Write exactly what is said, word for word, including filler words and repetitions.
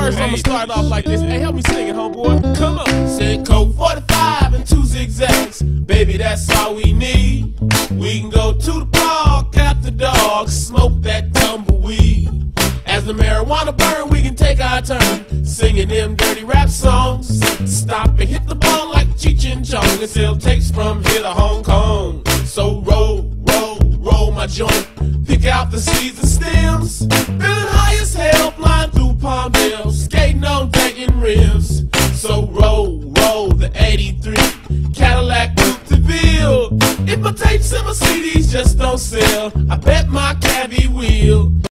verse, I'ma start off like this. Hey, help me sing it, homeboy. Come on. Said Coke forty-five and two zigzags. Baby, that's all we need. We can go to the park after dark, smoke that tumbleweed. As the marijuana burn, we can take our turn singing them dirty rap songs. Stop and hit the ball like Cheech and Chong and sell tapes from here to Hong Kong. So roll, roll, roll my joint. Pick out the seeds and stems. Feeling high as hell, flying through Palmdale, skating on dragging rims. So roll, roll the eighty-three.